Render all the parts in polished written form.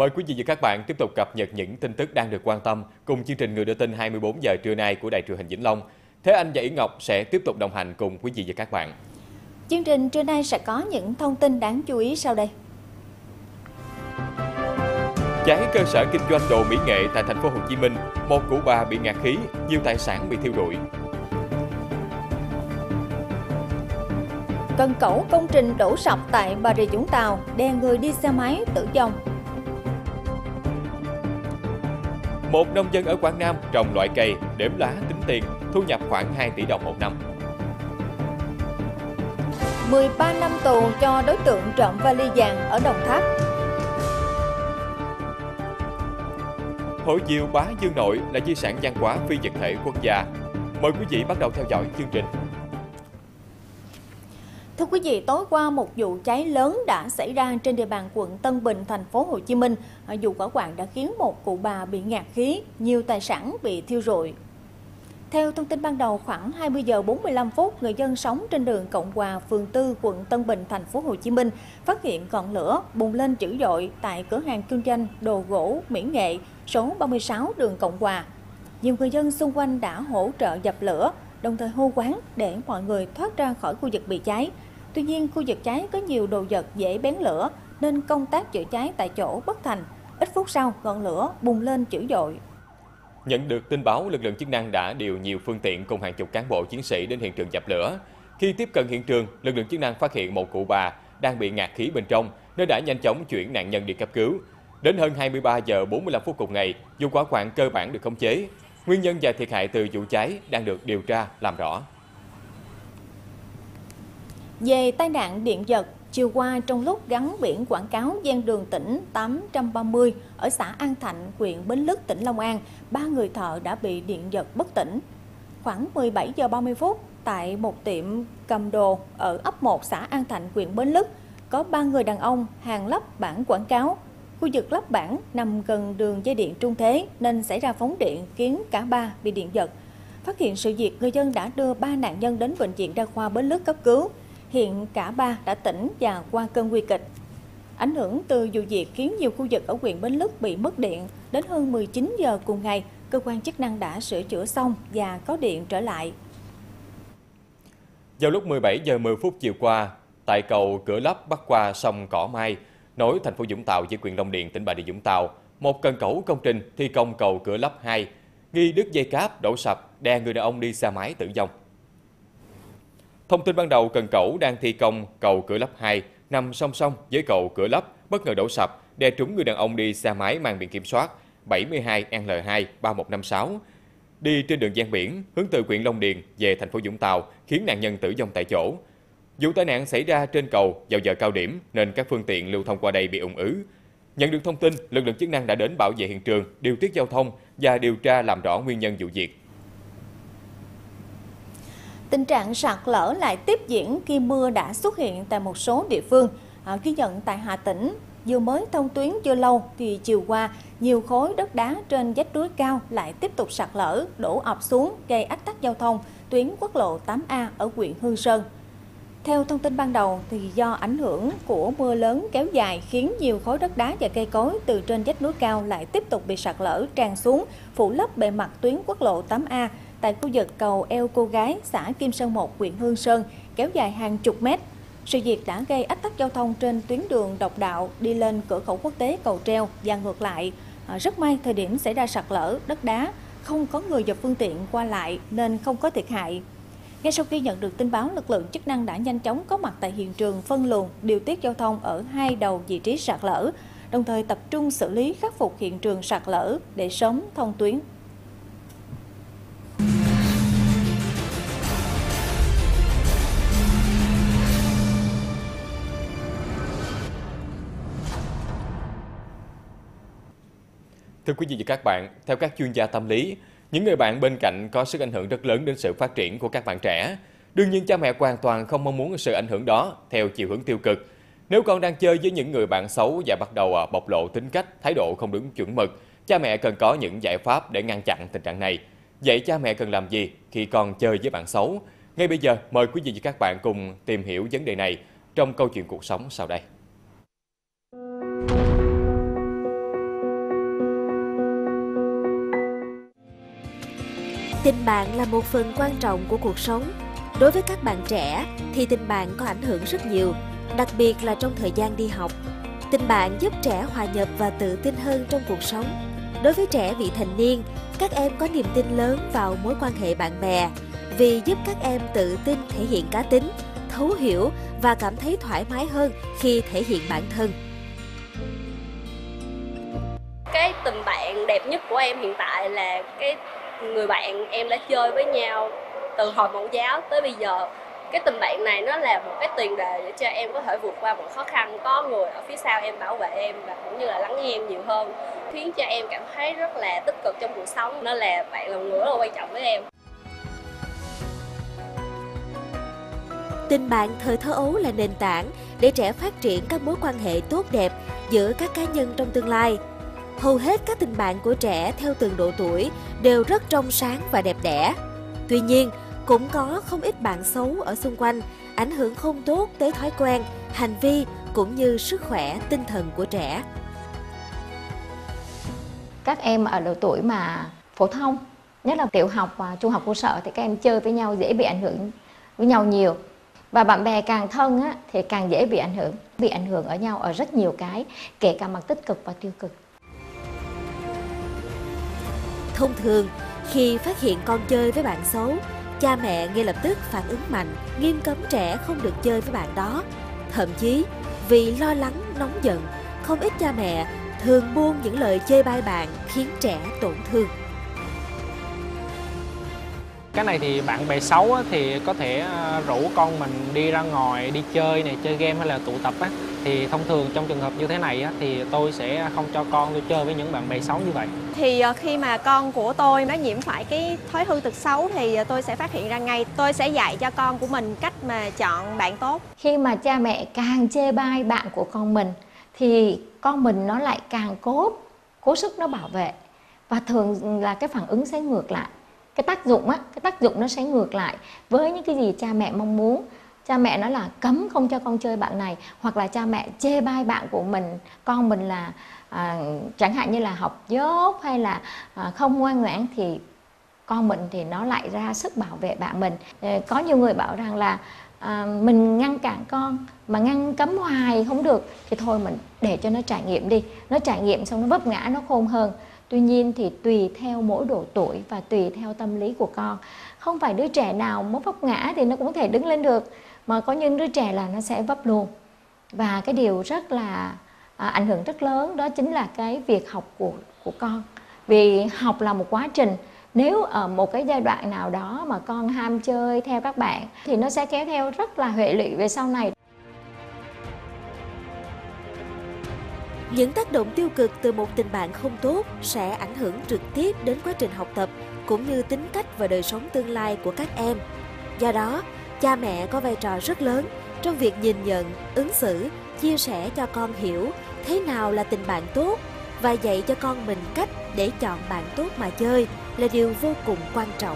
Mời quý vị và các bạn tiếp tục cập nhật những tin tức đang được quan tâm cùng chương trình Người đưa tin 24 giờ trưa nay của Đài truyền hình Vĩnh Long. Thế Anh và Yến Ngọc sẽ tiếp tục đồng hành cùng quý vị và các bạn. Chương trình trưa nay sẽ có những thông tin đáng chú ý sau đây. Cháy cơ sở kinh doanh đồ mỹ nghệ tại thành phố Hồ Chí Minh, một cụ bà bị ngạt khí, nhiều tài sản bị thiêu rụi. Cần cẩu công trình đổ sập tại Bà Rịa Vũng Tàu, đè người đi xe máy tử vong. Một nông dân ở Quảng Nam trồng loại cây, đếm lá tính tiền, thu nhập khoảng 2 tỷ đồng một năm. 13 năm tù cho đối tượng trộm vali vàng ở Đồng Tháp. Hội diều Bá Dương Nội là di sản văn hóa phi vật thể quốc gia. Mời quý vị bắt đầu theo dõi chương trình. Thưa quý vị, tối qua một vụ cháy lớn đã xảy ra trên địa bàn quận Tân Bình, thành phố Hồ Chí Minh. Vụ hỏa hoạn đã khiến một cụ bà bị ngạt khí, nhiều tài sản bị thiêu rụi. Theo thông tin ban đầu, khoảng 20 giờ 45 phút, người dân sống trên đường Cộng Hòa, phường 4, quận Tân Bình, thành phố Hồ Chí Minh phát hiện ngọn lửa bùng lên dữ dội tại cửa hàng kinh doanh đồ gỗ mỹ nghệ số 36 đường Cộng Hòa. Nhiều người dân xung quanh đã hỗ trợ dập lửa, đồng thời hô hoán để mọi người thoát ra khỏi khu vực bị cháy. Tuy nhiên, khu vực cháy có nhiều đồ vật dễ bén lửa nên công tác chữa cháy tại chỗ bất thành. Ít phút sau, ngọn lửa bùng lên dữ dội. Nhận được tin báo, lực lượng chức năng đã điều nhiều phương tiện cùng hàng chục cán bộ chiến sĩ đến hiện trường dập lửa. Khi tiếp cận hiện trường, lực lượng chức năng phát hiện một cụ bà đang bị ngạt khí bên trong nên đã nhanh chóng chuyển nạn nhân đi cấp cứu. Đến hơn 23 giờ 45 phút cùng ngày, vụ hỏa hoạn cơ bản được khống chế. Nguyên nhân và thiệt hại từ vụ cháy đang được điều tra làm rõ. Về tai nạn điện giật, chiều qua trong lúc gắn biển quảng cáo ven đường tỉnh 830 ở xã An Thạnh, huyện Bến Lức, tỉnh Long An, 3 người thợ đã bị điện giật bất tỉnh. Khoảng 17 giờ 30 phút, tại một tiệm cầm đồ ở ấp 1 xã An Thạnh, huyện Bến Lức, có 3 người đàn ông hàng lắp bảng quảng cáo. Khu vực lắp bảng nằm gần đường dây điện trung thế nên xảy ra phóng điện khiến cả ba bị điện giật. Phát hiện sự việc, người dân đã đưa 3 nạn nhân đến bệnh viện đa khoa Bến Lức cấp cứu. Hiện cả ba đã tỉnh và qua cơn nguy kịch. Ảnh hưởng từ vụ việc khiến nhiều khu vực ở huyện Bến Lức bị mất điện. Đến hơn 19 giờ cùng ngày, cơ quan chức năng đã sửa chữa xong và có điện trở lại. Vào lúc 17 giờ 10 phút chiều qua, tại cầu Cửa Lấp bắc qua sông Cỏ Mai, nối thành phố Vũng Tàu với huyện Long Điền, tỉnh Bà Rịa Vũng Tàu, một cần cẩu công trình thi công cầu Cửa Lấp 2, nghi đứt dây cáp đổ sập, đè người đàn ông đi xe máy tử vong. Thông tin ban đầu, cần cẩu đang thi công cầu Cửa Lấp 2 nằm song song với cầu Cửa Lấp bất ngờ đổ sập, đè trúng người đàn ông đi xe máy mang biển kiểm soát 72L23156 đi trên đường ven biển hướng từ huyện Long Điền về thành phố Vũng Tàu, khiến nạn nhân tử vong tại chỗ. Vụ tai nạn xảy ra trên cầu vào giờ cao điểm nên các phương tiện lưu thông qua đây bị ùn ứ. Nhận được thông tin, lực lượng chức năng đã đến bảo vệ hiện trường, điều tiết giao thông và điều tra làm rõ nguyên nhân vụ việc. Tình trạng sạt lở lại tiếp diễn khi mưa đã xuất hiện tại một số địa phương. Ghi nhận tại Hà Tĩnh, vừa mới thông tuyến chưa lâu thì chiều qua, nhiều khối đất đá trên vách núi cao lại tiếp tục sạt lở, đổ ập xuống gây ách tắc giao thông tuyến quốc lộ 8A ở huyện Hương Sơn. Theo thông tin ban đầu, thì do ảnh hưởng của mưa lớn kéo dài khiến nhiều khối đất đá và cây cối từ trên vách núi cao lại tiếp tục bị sạt lở tràn xuống, phủ lấp bề mặt tuyến quốc lộ 8A tại khu vực cầu Eo Cô Gái, xã Kim Sơn 1, huyện Hương Sơn, kéo dài hàng chục mét. Sự việc đã gây ách tắc giao thông trên tuyến đường độc đạo đi lên cửa khẩu quốc tế Cầu Treo và ngược lại. Rất may thời điểm xảy ra sạt lở đất đá, không có người và phương tiện qua lại nên không có thiệt hại. Ngay sau khi nhận được tin báo, lực lượng chức năng đã nhanh chóng có mặt tại hiện trường, phân luồng, điều tiết giao thông ở hai đầu vị trí sạt lở, đồng thời tập trung xử lý khắc phục hiện trường sạt lở để sớm thông tuyến. Thưa quý vị và các bạn, theo các chuyên gia tâm lý, những người bạn bên cạnh có sức ảnh hưởng rất lớn đến sự phát triển của các bạn trẻ. Đương nhiên, cha mẹ hoàn toàn không mong muốn sự ảnh hưởng đó theo chiều hướng tiêu cực. Nếu con đang chơi với những người bạn xấu và bắt đầu bộc lộ tính cách, thái độ không đúng chuẩn mực, cha mẹ cần có những giải pháp để ngăn chặn tình trạng này. Vậy cha mẹ cần làm gì khi con chơi với bạn xấu? Ngay bây giờ, mời quý vị và các bạn cùng tìm hiểu vấn đề này trong câu chuyện cuộc sống sau đây. Tình bạn là một phần quan trọng của cuộc sống. Đối với các bạn trẻ thì tình bạn có ảnh hưởng rất nhiều, đặc biệt là trong thời gian đi học. Tình bạn giúp trẻ hòa nhập và tự tin hơn trong cuộc sống. Đối với trẻ vị thành niên, các em có niềm tin lớn vào mối quan hệ bạn bè vì giúp các em tự tin thể hiện cá tính, thấu hiểu và cảm thấy thoải mái hơn khi thể hiện bản thân. Cái tình bạn đẹp nhất của em hiện tại là cái người bạn em đã chơi với nhau từ hồi mẫu giáo tới bây giờ. Cái tình bạn này nó là một cái tiền đề để cho em có thể vượt qua mọi khó khăn, có người ở phía sau em bảo vệ em và cũng như là lắng nghe em nhiều hơn, khiến cho em cảm thấy rất là tích cực trong cuộc sống. Nó là bạn là một người rất là quan trọng với em. Tình bạn thời thơ ấu là nền tảng để trẻ phát triển các mối quan hệ tốt đẹp giữa các cá nhân trong tương lai. Hầu hết các tình bạn của trẻ theo từng độ tuổi đều rất trong sáng và đẹp đẽ. Tuy nhiên, cũng có không ít bạn xấu ở xung quanh, ảnh hưởng không tốt tới thói quen, hành vi cũng như sức khỏe tinh thần của trẻ. Các em ở độ tuổi mà phổ thông, nhất là tiểu học và trung học cơ sở thì các em chơi với nhau dễ bị ảnh hưởng với nhau nhiều. Và bạn bè càng thân á, thì càng dễ bị ảnh hưởng ở nhau ở rất nhiều cái, kể cả mặt tích cực và tiêu cực. Thông thường, khi phát hiện con chơi với bạn xấu, cha mẹ ngay lập tức phản ứng mạnh, nghiêm cấm trẻ không được chơi với bạn đó. Thậm chí, vì lo lắng, nóng giận, không ít cha mẹ thường buông những lời chê bai bạn khiến trẻ tổn thương. Cái này thì bạn bè xấu thì có thể rủ con mình đi ra ngoài đi chơi này, chơi game hay là tụ tập á. Thì thông thường trong trường hợp như thế này á, thì tôi sẽ không cho con tôi chơi với những bạn bè xấu như vậy. Thì khi mà con của tôi nó nhiễm phải cái thói hư tật xấu thì tôi sẽ phát hiện ra ngay. Tôi sẽ dạy cho con của mình cách mà chọn bạn tốt. Khi mà cha mẹ càng chê bai bạn của con mình thì con mình nó lại càng cố sức nó bảo vệ. Và thường là cái phản ứng sẽ ngược lại. Cái tác dụng nó sẽ ngược lại với những cái gì cha mẹ mong muốn. Cha mẹ nói là cấm không cho con chơi bạn này, hoặc là cha mẹ chê bai bạn của mình, con mình là chẳng hạn như là học dốt hay là không ngoan ngoãn, thì con mình thì nó lại ra sức bảo vệ bạn mình. Có nhiều người bảo rằng là mình ngăn cản con mà ngăn cấm hoài không được thì thôi mình để cho nó trải nghiệm đi, nó trải nghiệm xong nó vấp ngã nó khôn hơn. Tuy nhiên thì tùy theo mỗi độ tuổi và tùy theo tâm lý của con. Không phải đứa trẻ nào mới vấp ngã thì nó cũng có thể đứng lên được, mà có những đứa trẻ là nó sẽ vấp luôn. Và cái điều rất là ảnh hưởng rất lớn đó chính là cái việc học của con. Vì học là một quá trình. Nếu ở một cái giai đoạn nào đó mà con ham chơi theo các bạn thì nó sẽ kéo theo rất là hệ lụy về sau này. Những tác động tiêu cực từ một tình bạn không tốt sẽ ảnh hưởng trực tiếp đến quá trình học tập cũng như tính cách và đời sống tương lai của các em. Do đó, cha mẹ có vai trò rất lớn trong việc nhìn nhận, ứng xử, chia sẻ cho con hiểu thế nào là tình bạn tốt và dạy cho con mình cách để chọn bạn tốt mà chơi là điều vô cùng quan trọng.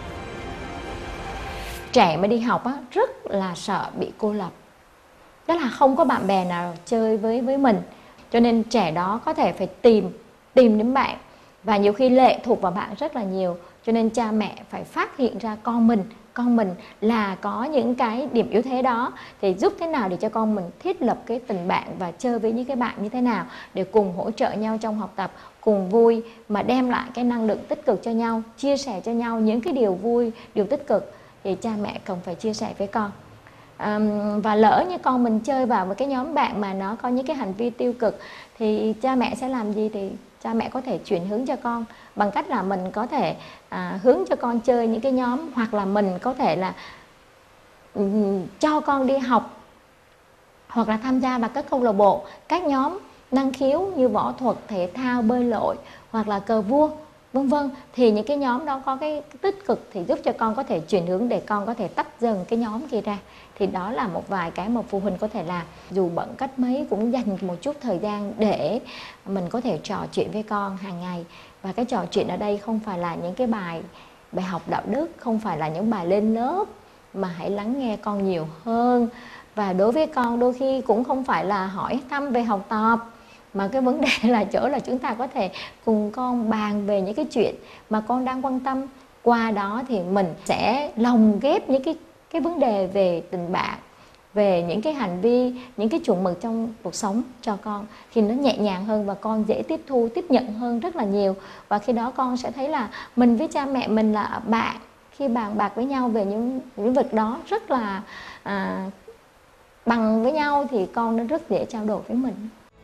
Trẻ mà đi học á, rất là sợ bị cô lập. Đó là không có bạn bè nào chơi với mình. Cho nên trẻ đó có thể phải tìm đến bạn. Và nhiều khi lệ thuộc vào bạn rất là nhiều. Cho nên cha mẹ phải phát hiện ra con mình là có những cái điểm yếu thế đó, thì giúp thế nào để cho con mình thiết lập cái tình bạn và chơi với những cái bạn như thế nào để cùng hỗ trợ nhau trong học tập, cùng vui mà đem lại cái năng lượng tích cực cho nhau, chia sẻ cho nhau những cái điều vui, điều tích cực thì cha mẹ cần phải chia sẻ với con. Và lỡ như con mình chơi vào một cái nhóm bạn mà nó có những cái hành vi tiêu cực thì cha mẹ sẽ làm gì? Thì cha mẹ có thể chuyển hướng cho con bằng cách là mình có thể hướng cho con chơi những cái nhóm, hoặc là mình có thể là cho con đi học hoặc là tham gia vào các câu lạc bộ, các nhóm năng khiếu như võ thuật, thể thao, bơi lội hoặc là cờ vua, vân vân. Thì những cái nhóm đó có cái tích cực thì giúp cho con có thể chuyển hướng để con có thể tách dần cái nhóm kia ra. Thì đó là một vài cái mà phụ huynh có thể làm. Dù bận cách mấy cũng dành một chút thời gian để mình có thể trò chuyện với con hàng ngày. Và cái trò chuyện ở đây không phải là những cái bài học đạo đức, không phải là những bài lên lớp, mà hãy lắng nghe con nhiều hơn. Và đối với con đôi khi cũng không phải là hỏi thăm về học tập, mà cái vấn đề là chỗ là chúng ta có thể cùng con bàn về những cái chuyện mà con đang quan tâm. Qua đó thì mình sẽ lồng ghép những cái vấn đề về tình bạn, về những cái hành vi, những cái chuẩn mực trong cuộc sống cho con, thì nó nhẹ nhàng hơn và con dễ tiếp thu, tiếp nhận hơn rất là nhiều. Và khi đó con sẽ thấy là mình với cha mẹ mình là bạn, khi bàn bạc với nhau về những lĩnh vực đó rất là bằng với nhau thì con nó rất dễ trao đổi với mình.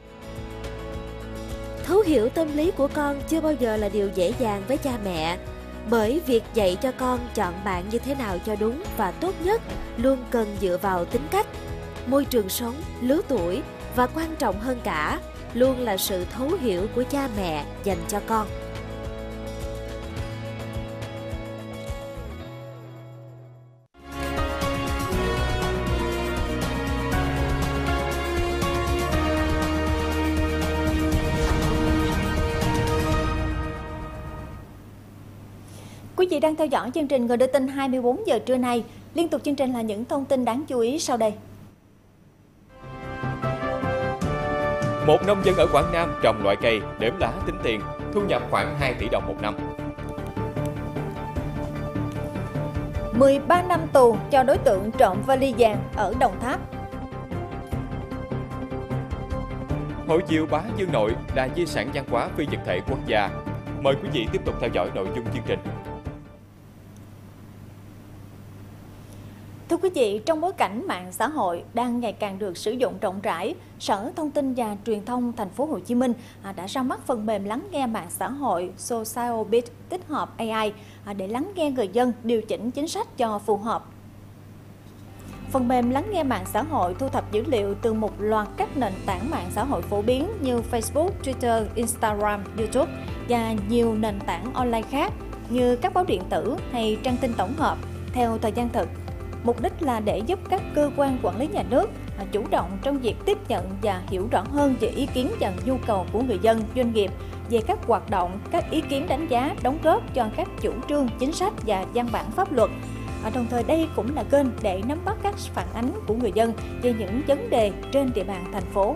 Thấu hiểu tâm lý của con chưa bao giờ là điều dễ dàng với cha mẹ, bởi việc dạy cho con chọn bạn như thế nào cho đúng và tốt nhất luôn cần dựa vào tính cách, môi trường sống, lứa tuổi và quan trọng hơn cả, luôn là sự thấu hiểu của cha mẹ dành cho con. Quý vị đang theo dõi chương trình Người đưa tin 24 giờ trưa nay. Liên tục chương trình là những thông tin đáng chú ý sau đây. Một nông dân ở Quảng Nam trồng loại cây đếm lá tính tiền, thu nhập khoảng 2 tỷ đồng một năm. 13 năm tù cho đối tượng trộm vali vàng ở Đồng Tháp. Hội chiều Bá Dương Nội là di sản văn hóa phi vật thể quốc gia. Mời quý vị tiếp tục theo dõi nội dung chương trình. Thưa quý vị, trong bối cảnh mạng xã hội đang ngày càng được sử dụng rộng rãi, Sở Thông tin và Truyền thông Thành phố Hồ Chí Minh đã ra mắt phần mềm lắng nghe mạng xã hội Socialbit tích hợp AI để lắng nghe người dân, điều chỉnh chính sách cho phù hợp. Phần mềm lắng nghe mạng xã hội thu thập dữ liệu từ một loạt các nền tảng mạng xã hội phổ biến như Facebook, Twitter, Instagram, YouTube và nhiều nền tảng online khác như các báo điện tử hay trang tin tổng hợp theo thời gian thực. Mục đích là để giúp các cơ quan quản lý nhà nước chủ động trong việc tiếp nhận và hiểu rõ hơn về ý kiến và nhu cầu của người dân, doanh nghiệp về các hoạt động, các ý kiến đánh giá, đóng góp cho các chủ trương, chính sách và văn bản pháp luật. Đồng thời đây cũng là kênh để nắm bắt các phản ánh của người dân về những vấn đề trên địa bàn thành phố.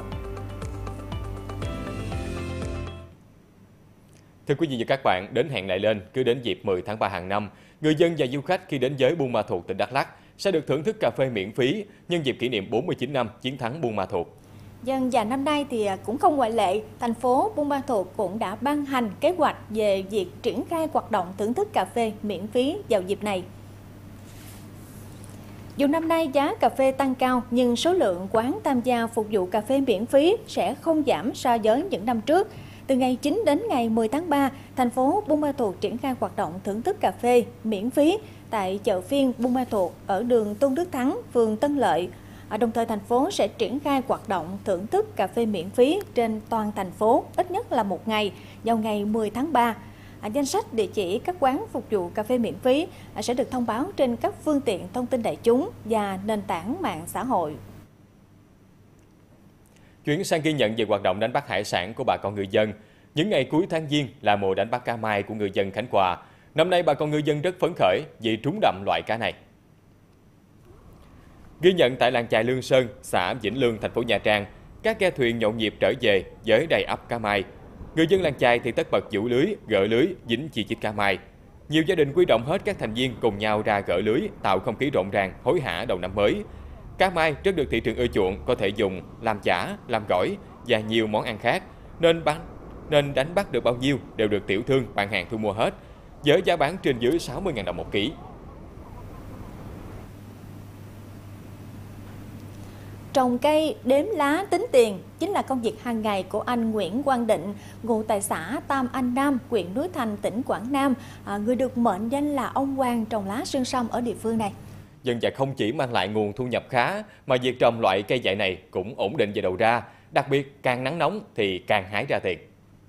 Thưa quý vị và các bạn, đến hẹn lại lên, cứ đến dịp 10 tháng 3 hàng năm, người dân và du khách khi đến với Buôn Ma Thuột, tỉnh Đắk Lắk sẽ được thưởng thức cà phê miễn phí nhân dịp kỷ niệm 49 năm chiến thắng Buôn Ma Thuột. Và năm nay thì cũng không ngoại lệ, thành phố Buôn Ma Thuột cũng đã ban hành kế hoạch về việc triển khai hoạt động thưởng thức cà phê miễn phí vào dịp này. Dù năm nay giá cà phê tăng cao nhưng số lượng quán tham gia phục vụ cà phê miễn phí sẽ không giảm so với những năm trước. Từ ngày 9 đến ngày 10 tháng 3, thành phố Buôn Ma Thuột triển khai hoạt động thưởng thức cà phê miễn phí tại chợ phiên Buôn Ma Thuột ở đường Tôn Đức Thắng, phường Tân Lợi. Đồng thời thành phố sẽ triển khai hoạt động thưởng thức cà phê miễn phí trên toàn thành phố ít nhất là một ngày vào ngày 10 tháng 3. Danh sách địa chỉ các quán phục vụ cà phê miễn phí sẽ được thông báo trên các phương tiện thông tin đại chúng và nền tảng mạng xã hội. Chuyển sang ghi nhận về hoạt động đánh bắt hải sản của bà con ngư dân. Những ngày cuối tháng Giêng là mùa đánh bắt cá mai của ngư dân Khánh Hòa. Năm nay bà con ngư dân rất phấn khởi vì trúng đậm loại cá này. Ghi nhận tại làng chài Lương Sơn, xã Vĩnh Lương, thành phố Nha Trang, các ghe thuyền nhộn nhịp trở về với đầy ắp cá mai. Người dân làng chài thì tất bật giũ lưới, gỡ lưới, dính chi chít cá mai. Nhiều gia đình quy động hết các thành viên cùng nhau ra gỡ lưới, tạo không khí rộn ràng, hối hả đầu năm mới. Cá mai rất được thị trường ưa chuộng, có thể dùng làm chả, làm gỏi và nhiều món ăn khác, nên đánh bắt được bao nhiêu đều được tiểu thương bạn hàng thu mua hết, với giá bán trên dưới 60.000 đồng một ký. Trồng cây, đếm lá, tính tiền chính là công việc hàng ngày của anh Nguyễn Quang Định, ngụ tại xã Tam Anh Nam, huyện Núi Thành, tỉnh Quảng Nam, người được mệnh danh là ông Hoàng trồng lá xương sông ở địa phương này. Dân và không chỉ mang lại nguồn thu nhập khá, mà việc trồng loại cây dại này cũng ổn định về đầu ra, đặc biệt càng nắng nóng thì càng hái ra tiền.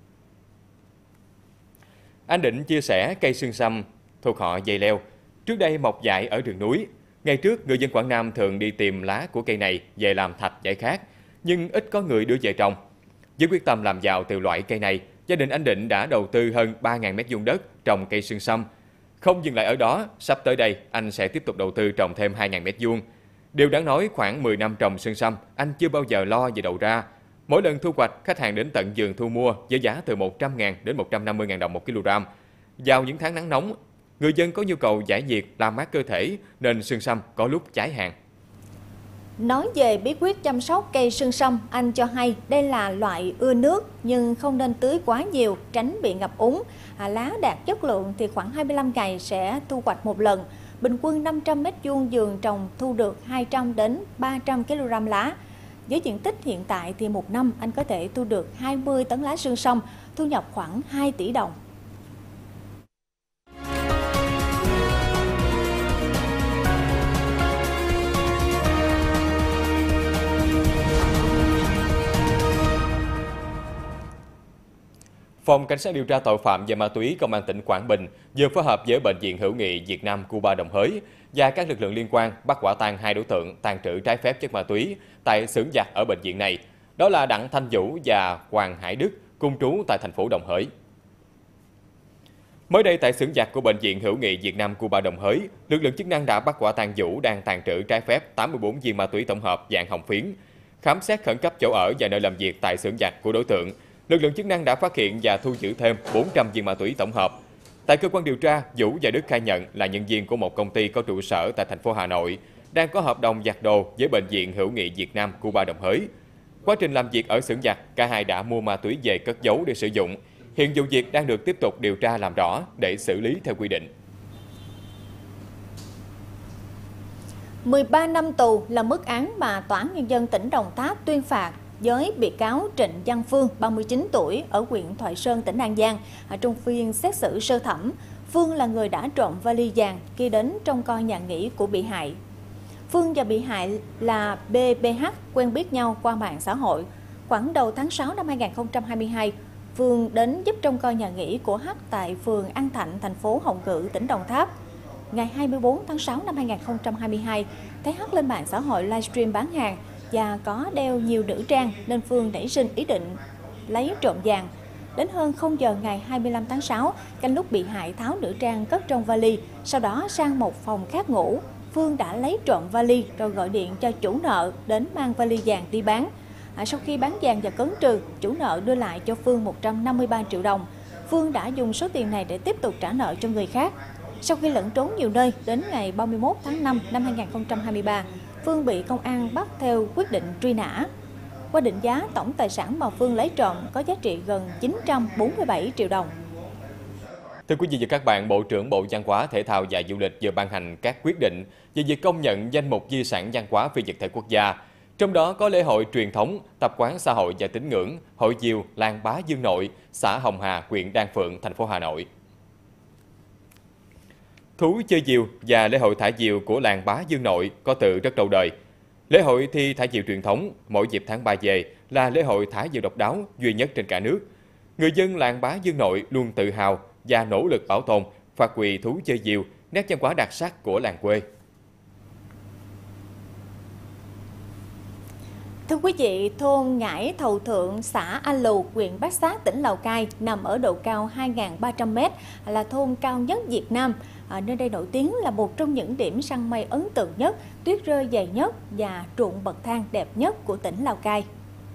Anh Định chia sẻ cây xương sâm thuộc họ dây leo, trước đây mọc dại ở rừng núi. Ngày trước, người dân Quảng Nam thường đi tìm lá của cây này về làm thạch dại khác, nhưng ít có người đưa về trồng. Với quyết tâm làm giàu từ loại cây này, gia đình anh Định đã đầu tư hơn 3.000 mét vuông đất trồng cây xương sâm. Không dừng lại ở đó, sắp tới đây anh sẽ tiếp tục đầu tư trồng thêm 2.000 mét vuông. Điều đáng nói, khoảng 10 năm trồng xương sâm, anh chưa bao giờ lo về đầu ra. Mỗi lần thu hoạch, khách hàng đến tận vườn thu mua với giá từ 100.000 đến 150.000 đồng một kg. Vào những tháng nắng nóng, Người dân có nhu cầu giải nhiệt, làm mát cơ thể nên xương sâm có lúc cháy hàng. Nói về bí quyết chăm sóc cây xương sâm, anh cho hay đây là loại ưa nước nhưng không nên tưới quá nhiều, tránh bị ngập úng. Lá đạt chất lượng thì khoảng 25 ngày sẽ thu hoạch một lần. Bình quân 500 m² vườn trồng thu được 200 đến 300 kg lá. Với diện tích hiện tại thì một năm anh có thể thu được 20 tấn lá xương sâm, thu nhập khoảng 2 tỷ đồng. Phòng Cảnh sát điều tra tội phạm về ma túy Công an tỉnh Quảng Bình vừa phối hợp với Bệnh viện Hữu nghị Việt Nam Cuba Đồng Hới và các lực lượng liên quan bắt quả tang 2 đối tượng tàng trữ trái phép chất ma túy tại xưởng giặt ở bệnh viện này. Đó là Đặng Thanh Vũ và Hoàng Hải Đức, cùng trú tại thành phố Đồng Hới. Mới đây tại xưởng giặt của Bệnh viện Hữu nghị Việt Nam Cuba Đồng Hới, lực lượng chức năng đã bắt quả tang Vũ đang tàng trữ trái phép 84 viên ma túy tổng hợp dạng hồng phiến. Khám xét khẩn cấp chỗ ở và nơi làm việc tại xưởng giặt của đối tượng, lực lượng chức năng đã phát hiện và thu giữ thêm 400 viên ma túy tổng hợp. Tại cơ quan điều tra, Vũ và Đức khai nhận là nhân viên của một công ty có trụ sở tại thành phố Hà Nội, đang có hợp đồng giặt đồ với Bệnh viện Hữu nghị Việt Nam Cuba Đồng Hới. Quá trình làm việc ở xưởng giặt, cả hai đã mua ma túy về cất giấu để sử dụng. Hiện vụ việc đang được tiếp tục điều tra làm rõ để xử lý theo quy định. 13 năm tù là mức án mà Tòa án Nhân dân tỉnh Đồng Tháp tuyên phạt với bị cáo Trịnh Văn Phương, 39 tuổi, ở huyện Thoại Sơn, tỉnh An Giang. Trong phiên xét xử sơ thẩm, Phương là người đã trộm vali vàng khi đến trông coi nhà nghỉ của bị hại. Phương và bị hại là BBH quen biết nhau qua mạng xã hội. Khoảng đầu tháng 6 năm 2022, Phương đến giúp trông coi nhà nghỉ của H tại phường An Thạnh, thành phố Hồng Ngự, tỉnh Đồng Tháp. Ngày 24 tháng 6 năm 2022, thấy H lên mạng xã hội livestream bán hàng và có đeo nhiều nữ trang nên Phương nảy sinh ý định lấy trộm vàng. Đến hơn 0 giờ ngày 25 tháng 6, canh lúc bị hại tháo nữ trang cất trong vali, sau đó sang một phòng khác ngủ. Phương đã lấy trộm vali rồi gọi điện cho chủ nợ đến mang vali vàng đi bán. Sau khi bán vàng và cấn trừ, chủ nợ đưa lại cho Phương 153 triệu đồng. Phương đã dùng số tiền này để tiếp tục trả nợ cho người khác. Sau khi lẫn trốn nhiều nơi, đến ngày 31 tháng 5 năm 2023, Phương bị công an bắt theo quyết định truy nã. Qua định giá, tổng tài sản mà Phương lấy trộm có giá trị gần 947 triệu đồng. Thưa quý vị và các bạn, Bộ trưởng Bộ Văn hóa, Thể thao và Du lịch vừa ban hành các quyết định về việc công nhận danh mục di sản văn hóa phi vật thể quốc gia. Trong đó có lễ hội truyền thống, tập quán xã hội và tín ngưỡng, hội diều làng Bá Dương Nội, xã Hồng Hà, huyện Đan Phượng, thành phố Hà Nội. Thú chơi diều và lễ hội thả diều của làng Bá Dương Nội có từ rất lâu đời. Lễ hội thi thả diều truyền thống mỗi dịp tháng 3 về là lễ hội thả diều độc đáo duy nhất trên cả nước. Người dân làng Bá Dương Nội luôn tự hào và nỗ lực bảo tồn, phát huy thú chơi diều, nét văn hóa đặc sắc của làng quê. Thưa quý vị, thôn Ngãi Thầu Thượng, xã An Lù, huyện Bát Sát, tỉnh Lào Cai nằm ở độ cao 2.300 m, là thôn cao nhất Việt Nam. Nơi đây nổi tiếng là một trong những điểm săn mây ấn tượng nhất, tuyết rơi dày nhất và ruộng bậc thang đẹp nhất của tỉnh Lào Cai.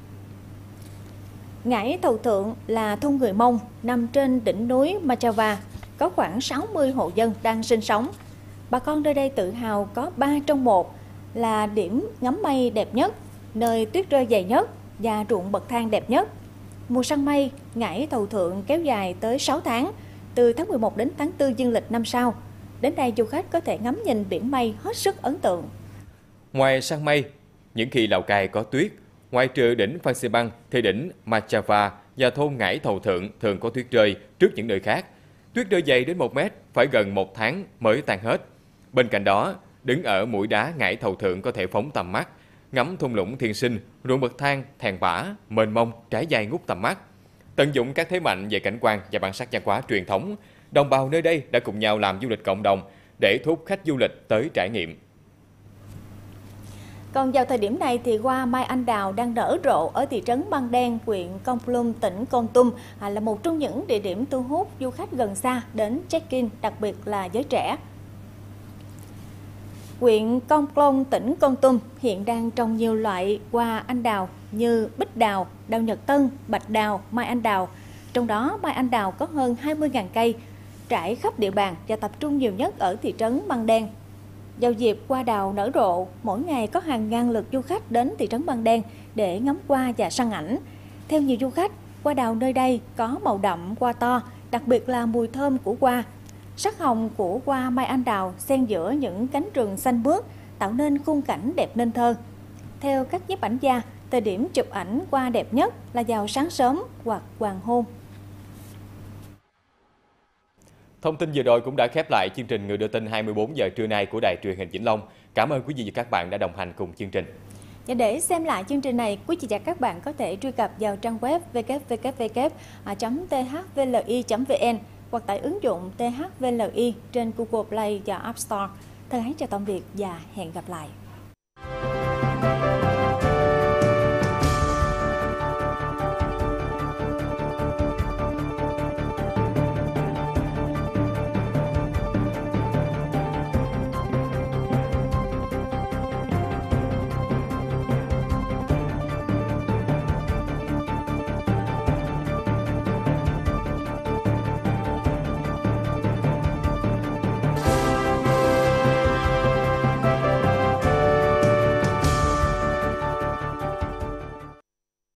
Ngãi Thầu Thượng là thôn người Mông, nằm trên đỉnh núi Machava, có khoảng 60 hộ dân đang sinh sống. Bà con nơi đây tự hào có 3 trong 1 là điểm ngắm mây đẹp nhất, nơi tuyết rơi dày nhất và ruộng bậc thang đẹp nhất. Mùa săn mây, Ngãi Thầu Thượng kéo dài tới 6 tháng, từ tháng 11 đến tháng 4 dương lịch năm sau. Đến đây du khách có thể ngắm nhìn biển mây hết sức ấn tượng. Ngoài săn mây, những khi Lào Cai có tuyết, ngoài trừ đỉnh Phan Xi Păng thì đỉnh Machava và thôn Ngãi Thầu Thượng thường có tuyết rơi trước những nơi khác. Tuyết rơi dày đến 1 mét, phải gần 1 tháng mới tan hết. Bên cạnh đó, đứng ở mũi đá Ngãi Thầu Thượng có thể phóng tầm mắt, ngắm thung lũng thiên sinh, ruộng bậc thang, thèn bã, mênh mông, trải dài ngút tầm mắt. Tận dụng các thế mạnh về cảnh quan và bản sắc văn hóa truyền thống, đồng bào nơi đây đã cùng nhau làm du lịch cộng đồng để thu hút khách du lịch tới trải nghiệm. Còn vào thời điểm này thì hoa mai anh đào đang nở rộ ở thị trấn Măng Đen, huyện Con Plum, tỉnh Kon Tum là một trong những địa điểm thu hút du khách gần xa đến check-in, đặc biệt là giới trẻ. Huyện Con Plum, tỉnh Kon Tum hiện đang trồng nhiều loại hoa anh đào như bích đào, đào nhật tân, bạch đào, mai anh đào. Trong đó mai anh đào có hơn 20.000 cây. trải khắp địa bàn và tập trung nhiều nhất ở thị trấn Măng Đen. Vào dịp hoa đào nở rộ, mỗi ngày có hàng ngàn lượt du khách đến thị trấn Măng Đen để ngắm hoa và săn ảnh. Theo nhiều du khách, hoa đào nơi đây có màu đậm, hoa to, đặc biệt là mùi thơm của hoa. Sắc hồng của hoa mai anh đào xen giữa những cánh rừng xanh mướt, tạo nên khung cảnh đẹp nên thơ. Theo các nhiếp ảnh gia, thời điểm chụp ảnh hoa đẹp nhất là vào sáng sớm hoặc hoàng hôn. Thông tin vừa rồi cũng đã khép lại chương trình Người đưa tin 24 giờ trưa nay của Đài Truyền hình Vĩnh Long. Cảm ơn quý vị và các bạn đã đồng hành cùng chương trình. Và để xem lại chương trình này, quý vị và các bạn có thể truy cập vào trang web www.thvli.vn hoặc tải ứng dụng THVLI trên Google Play và App Store. Thân ái chào tạm biệt và hẹn gặp lại.